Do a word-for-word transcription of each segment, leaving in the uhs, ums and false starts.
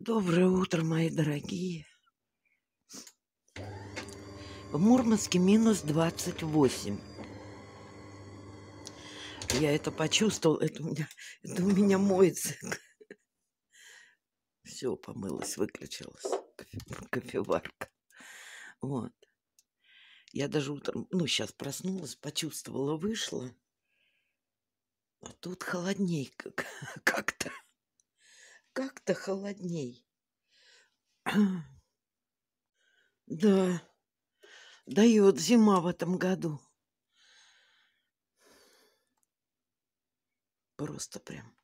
Доброе утро, мои дорогие. В Мурманске минус двадцать восемь. Я это почувствовал. Это у меня, это у меня моется. Все, помылась, выключилась. Кофе, кофеварка. Вот. Я даже утром, ну, сейчас проснулась, почувствовала, вышла. А тут холодней как, как-то. Как-то холодней. Да. Дает зима в этом году. Просто прям.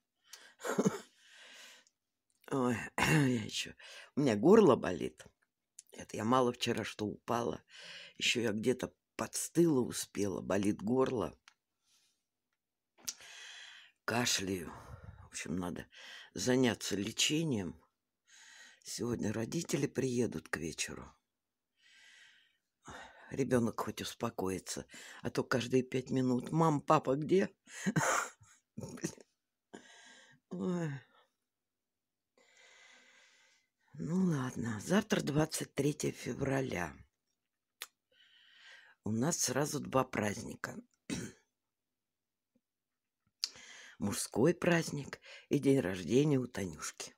Ой, я еще... У меня горло болит. Это я мало вчера что упала. Еще я где-то подстыла успела. Болит горло. Кашляю. В общем, надо заняться лечением. Сегодня родители приедут к вечеру. Ребенок хоть успокоится. А то каждые пять минут. Мам, папа, где? Ой. Ну ладно. Завтра двадцать третье февраля. У нас сразу два праздника. Мужской праздник и день рождения у Танюшки.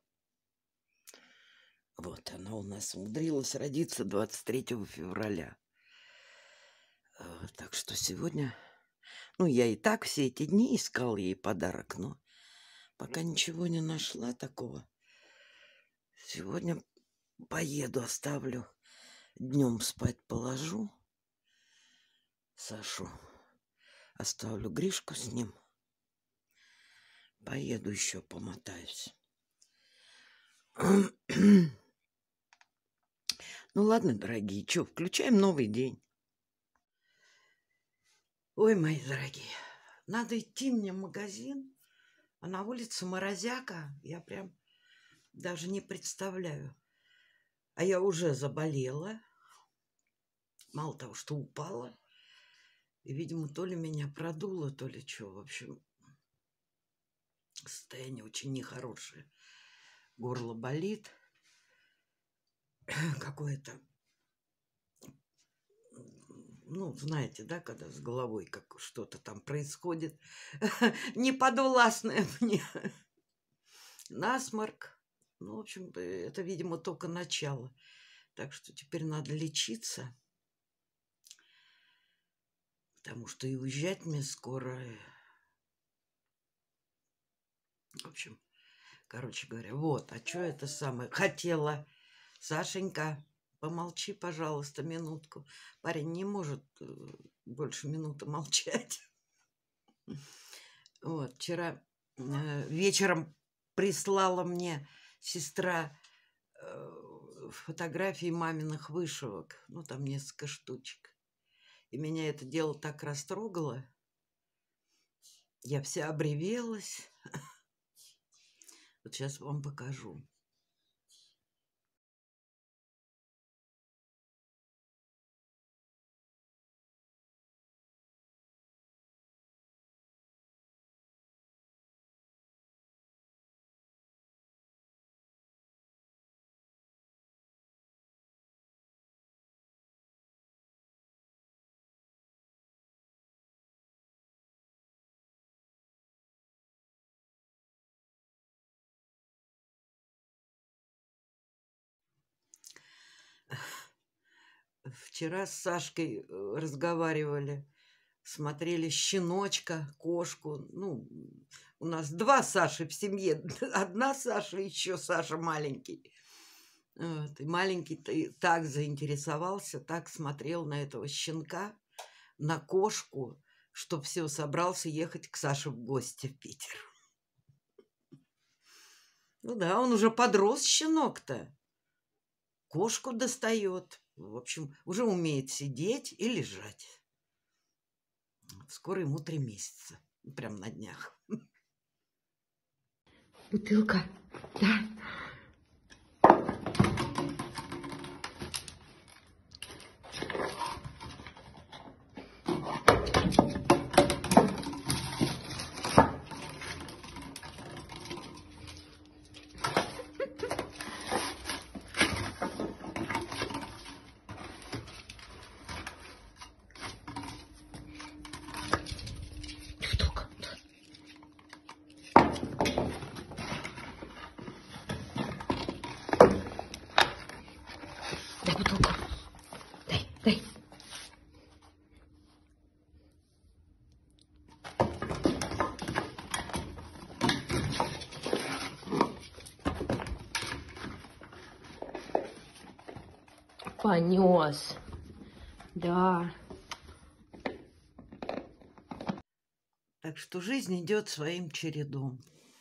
Вот она у нас умудрилась родиться двадцать третьего февраля. Так что сегодня... Ну, я и так все эти дни искала ей подарок, но пока ничего не нашла такого. Сегодня поеду, оставлю. Днем спать положу. Сашу оставлю, Гришку с ним. Поеду еще помотаюсь. Ну ладно, дорогие, что, включаем новый день. Ой, мои дорогие, надо идти мне в магазин, а на улице морозяка, я прям даже не представляю. А я уже заболела, мало того, что упала, и, видимо, то ли меня продуло, то ли что. В общем, состояние очень нехорошее. Горло болит, какое-то... Ну, знаете, да, когда с головой как что-то там происходит, неподвластное мне. Насморк. Ну, в общем, это, видимо, только начало. Так что теперь надо лечиться. Потому что и уезжать мне скоро. В общем, короче говоря, вот. А что это самое? Хотела. Сашенька, помолчи, пожалуйста, минутку. Парень не может больше минуты молчать. Вот, вчера э, вечером прислала мне сестра э, фотографии маминых вышивок. Ну, там несколько штучек. И меня это дело так растрогало. Я вся обревелась. Вот сейчас вам покажу. Вчера с Сашкой разговаривали, смотрели щеночка, кошку. Ну, у нас два Саши в семье. Одна Саша, еще Саша маленький. Вот. И маленький так заинтересовался, так смотрел на этого щенка, на кошку, что все, собрался ехать к Саше в гости в Питер. Ну да, он уже подрос, щенок-то. Кошку достает. В общем, уже умеет сидеть и лежать. Скоро ему три месяца. Прям на днях. Бутылка, да. Понес. Да. Так что жизнь идет своим чередом.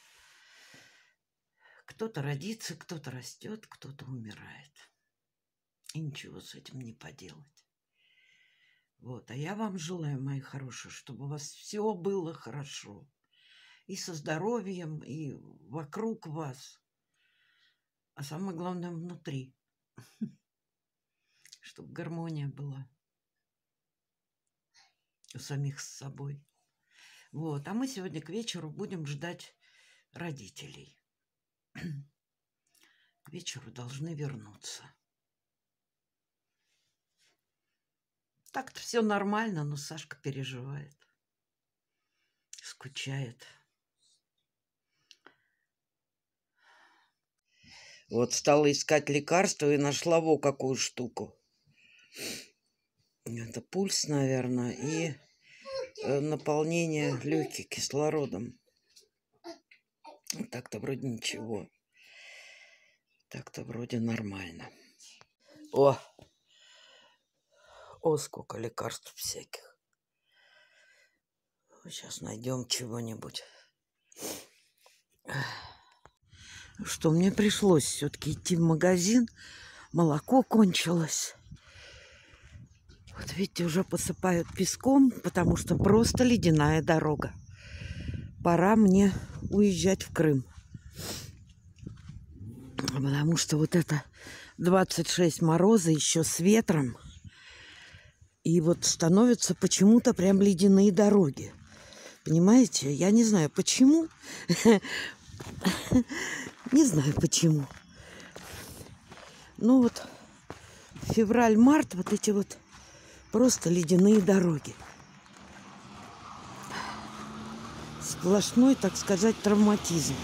Кто-то родится, кто-то растет, кто-то умирает. И ничего с этим не поделать. Вот. А я вам желаю, мои хорошие, чтобы у вас все было хорошо. И со здоровьем, и вокруг вас. А самое главное, внутри. Чтобы гармония была у самих с собой. Вот. А мы сегодня к вечеру будем ждать родителей. К вечеру должны вернуться. Так-то все нормально, но Сашка переживает. Скучает. Вот стала искать лекарство и нашла во какую штуку. Это пульс, наверное, и наполнение легких кислородом. Так-то вроде ничего. Так-то вроде нормально. О! О, сколько лекарств всяких. Сейчас найдем чего-нибудь. Что, мне пришлось все-таки идти в магазин. Молоко кончилось. Вот видите, уже посыпают песком, потому что просто ледяная дорога. Пора мне уезжать в Крым. Потому что вот это двадцать шесть мороза еще с ветром. И вот становятся почему-то прям ледяные дороги. Понимаете? Я не знаю, почему. Не знаю, почему. Ну вот, февраль-март, вот эти вот просто ледяные дороги. Сплошной, так сказать, травматизм.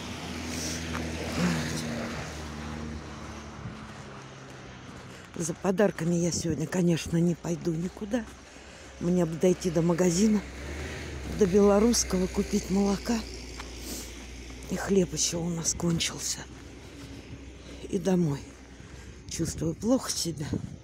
За подарками я сегодня, конечно, не пойду никуда. Мне бы дойти до магазина, до белорусского, купить молока. И хлеб еще у нас кончился. И домой. Чувствую плохо себя.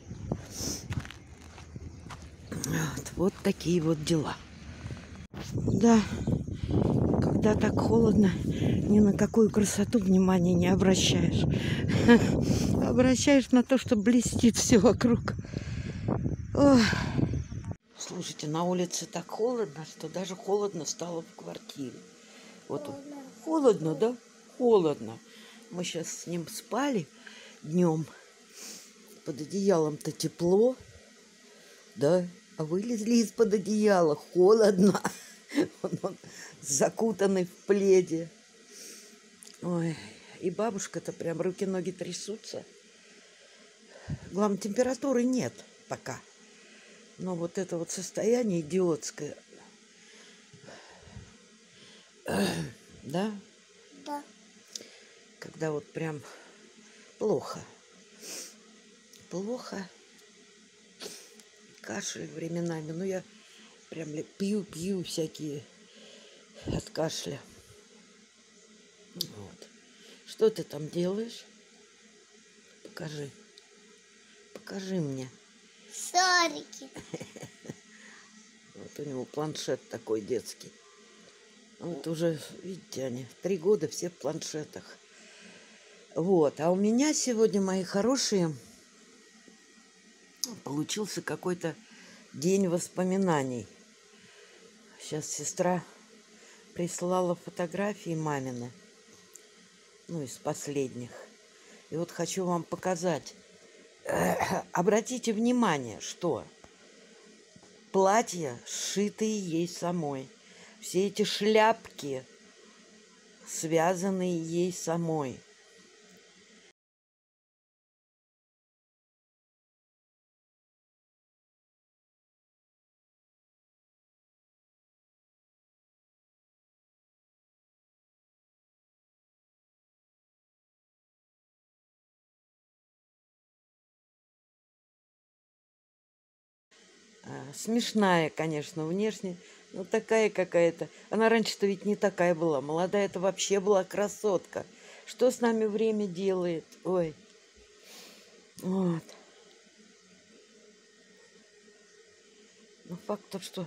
Вот, вот такие вот дела. Да, когда так холодно, ни на какую красоту внимания не обращаешь. Обращаешь на то, что блестит все вокруг. Ох. Слушайте, на улице так холодно, что даже холодно стало в квартире. Вот он. Холодно, да? Холодно. Мы сейчас с ним спали днем. Под одеялом-то тепло. Да? А вылезли из-под одеяла. Холодно. Он, он закутанный в пледе. Ой. И бабушка-то прям руки-ноги трясутся. Главное, температуры нет пока. Но вот это вот состояние идиотское. Да? Да. Когда вот прям плохо. Плохо. Кашель временами. Ну, я прям пью-пью всякие от кашля. Вот. Что ты там делаешь? Покажи. Покажи мне. Шарики. Вот у него планшет такой детский. Вот уже, видите, они три года все в планшетах. Вот. А у меня сегодня, мои хорошие, получился какой-то день воспоминаний. Сейчас сестра прислала фотографии мамины. Ну, из последних. И вот хочу вам показать. Обратите внимание, что платья, сшитые ей самой. Все эти шляпки, связанные ей самой. Смешная, конечно, внешне, но такая какая-то. Она раньше-то ведь не такая была. Молодая-то вообще была красотка. Что с нами время делает? Ой. Вот. Но факт тот, что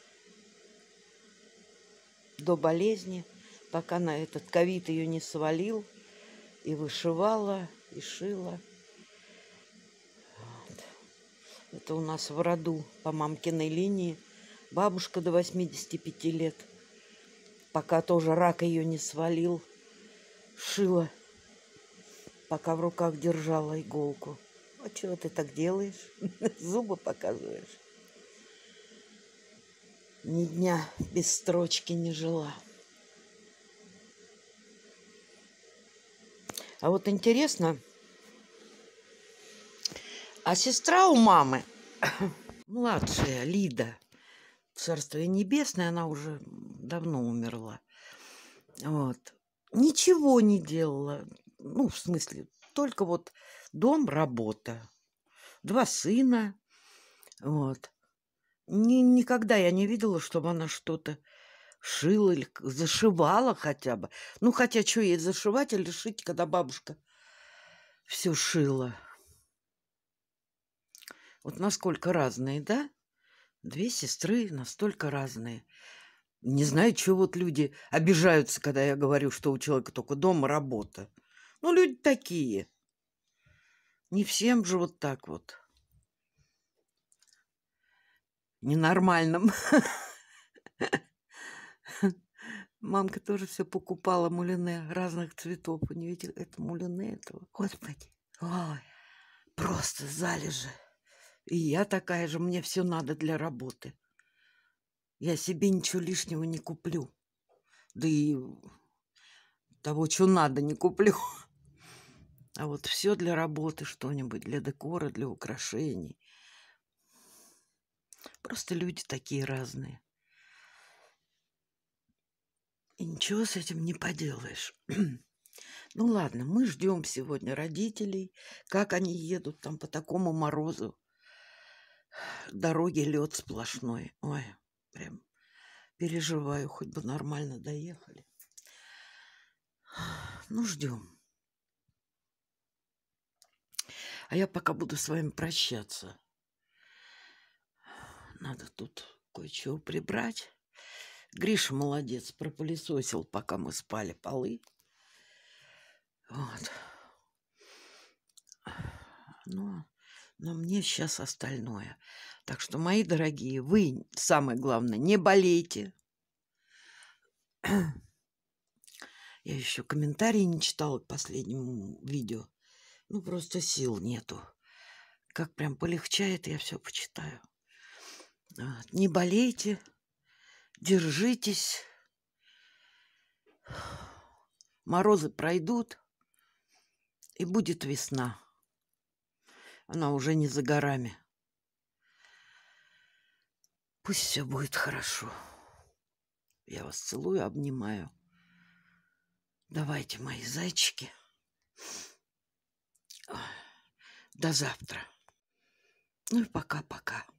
до болезни, пока на этот ковид ее не свалил, и вышивала, и шила. Вот. Это у нас в роду по мамкиной линии. Бабушка до восьмидесяти пяти лет, пока тоже рак ее не свалил, шила, пока в руках держала иголку. А чего ты так делаешь? Зубы показываешь. Ни дня без строчки не жила. А вот интересно, а сестра у мамы, младшая, Лида, царствие небесное, она уже давно умерла. Вот. Ничего не делала. Ну, в смысле, только вот дом, работа. Два сына. Вот. Ни, никогда я не видела, чтобы она что-то шила или зашивала хотя бы. Ну, хотя что ей зашивать или шить, когда бабушка все шила. Вот насколько разные, да? Две сестры настолько разные. Не знаю, чего вот люди обижаются, когда я говорю, что у человека только дом и работа. Ну, люди такие. Не всем же вот так вот. Ненормальным. Мамка тоже все покупала мулине разных цветов. Вы не видели? Это мулине этого. Господи. Ой, просто залежи. И я такая же. Мне все надо для работы. Я себе ничего лишнего не куплю. Да и того, что надо, не куплю. А вот все для работы, что-нибудь, для декора, для украшений. Просто люди такие разные. И ничего с этим не поделаешь. Ну ладно, мы ждем сегодня родителей. Как они едут там по такому морозу. Дороги лед сплошной. Ой, прям переживаю, хоть бы нормально доехали. Ну, ждем. А я пока буду с вами прощаться. Надо тут кое-чего прибрать. Гриша молодец, пропылесосил, пока мы спали, полы. Вот. Но, но мне сейчас остальное. Так что, мои дорогие, вы, самое главное, не болейте. Я еще комментарии не читала к последнему видео. Ну, просто сил нету. Как прям полегчает, я все почитаю. Вот. Не болейте, держитесь. Морозы пройдут, и будет весна. Она уже не за горами. Пусть все будет хорошо. Я вас целую, обнимаю. Давайте, мои зайчики. До завтра. Ну и пока-пока.